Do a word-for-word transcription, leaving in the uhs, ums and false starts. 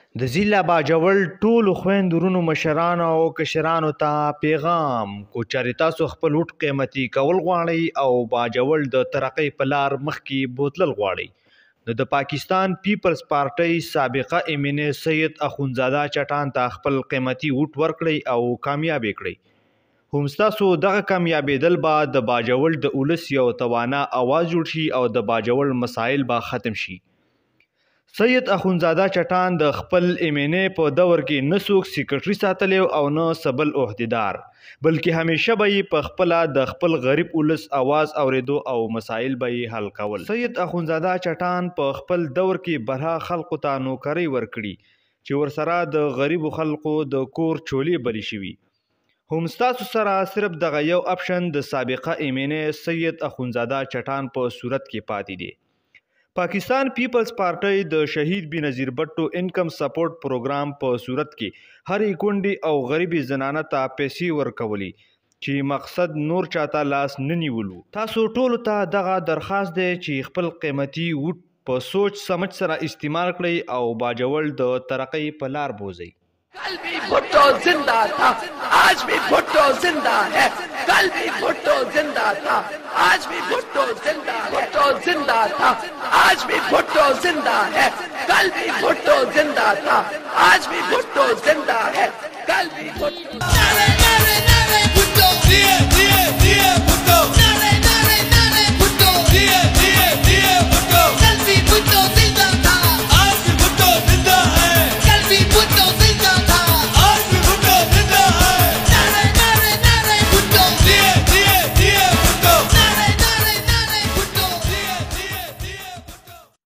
د ضلع باجوړ ټولو خویندو ورونو مشرانو او کشرانو ته پیغام کو چارې تاسو خپل وټ قیمتي کول غواړئ او باجوړ د ترقۍ په لار مخکې بوتلل غواړئ نو د پاکستان پیپلز پارټۍ سابقه ایم این اے سید اخونزاده چټان ته خپل قیمتي وټ ورکړئ او کامیاب کړئ هم ستاسو دغه کامیابېدل به د باجوړ د ولس یو توانا اواز جوړ شي او د باجوړ مسایل به ختم شي. سید اخونزاده چټان د خپل ایم این اے په دور کې نه څوک سیکرټري ساتلی او نه سبل عہدیدار بلکې همیشه به یې په خپله د خپل غریب ولس اواز اوریدو او مسایل به یې حل کول. سید اخونزاده چټان په خپل دور کې برها خلقو ته نوکرۍ ورکړي چې ورسره د غریبو خلقو د کور چولې بلې شوي. هم ستاسو سره صرف دغه یو اپشن د سابقه ایم این اے سید اخونزاده چټان په صورت کې پاتې دی. پاکستان پیپلز پارټۍ د شهید بېنظیر بټو انکم سپورټ پروګرام په صورت کې هرې کونډې او غریبې زنانه ته پیسې ورکولي چې مقصد نور چاته لاس نه نیولو. تاسو ټولو ته دغه درخواست دی چې خپل قیمتي وټ په سوچ سمج سره استعمال کړئ او باجوړ د ترقۍ په لار بوځئ. कल भी भुट्टो जिंदा था, आज भी भुट्टो जिंदा है. कल भी भुट्टो जिंदा था, आज भी भुट्टो जिंदा है. भुट्टो जिंदा था, आज भी भुट्टो जिंदा है. कल भी भुट्टो जिंदा था, आज भी भुट्टो जिंदा है. कल भी भुट्टो